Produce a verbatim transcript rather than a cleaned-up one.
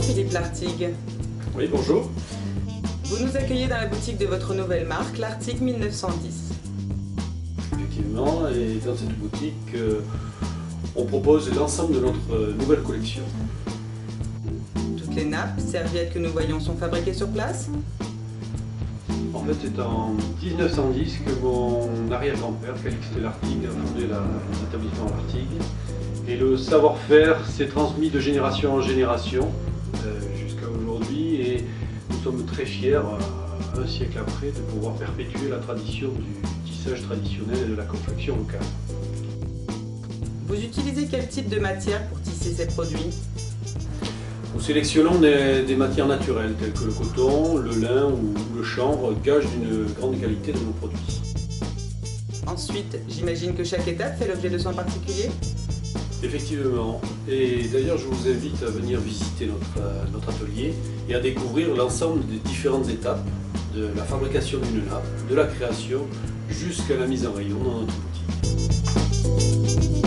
Philippe Lartigue. Oui, bonjour. Vous nous accueillez dans la boutique de votre nouvelle marque, Lartigue mille neuf cent dix. Effectivement, et dans cette boutique, euh, on propose l'ensemble de notre euh, nouvelle collection. Toutes les nappes, serviettes que nous voyons sont fabriquées sur place? En fait, c'est en mille neuf cent dix que mon arrière-grand-père, Calixte Lartigue, a fondé l'établissement Lartigue. Et le savoir-faire s'est transmis de génération en génération euh, jusqu'à aujourd'hui. Et nous sommes très fiers, euh, un siècle après, de pouvoir perpétuer la tradition du tissage traditionnel et de la confection locale. Vous utilisez quel type de matière pour tisser ces produits? Nous sélectionnons des, des matières naturelles telles que le coton, le lin ou, ou le chanvre, gage d'une grande qualité de nos produits. Ensuite, j'imagine que chaque étape fait l'objet de soins particuliers? Effectivement, et d'ailleurs je vous invite à venir visiter notre, euh, notre atelier et à découvrir l'ensemble des différentes étapes de la fabrication d'une nappe, de la création jusqu'à la mise en rayon dans notre boutique.